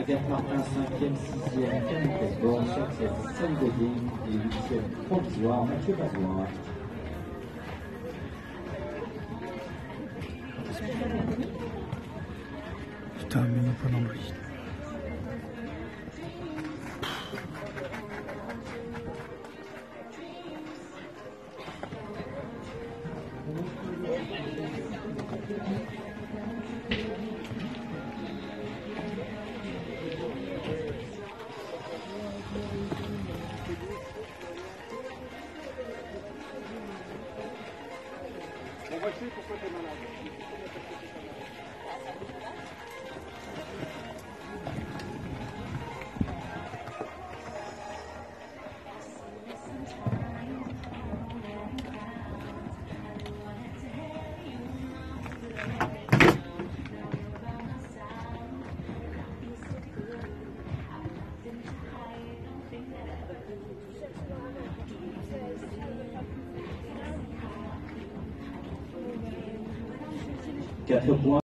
Bert Martin 5e, 6e, Camille Casbord, 7e, Sam Godin et 8e provisoire Mathieu Bazois. Ich termine pas non plus. On va essayer pourquoi t'es malade. Quatre points.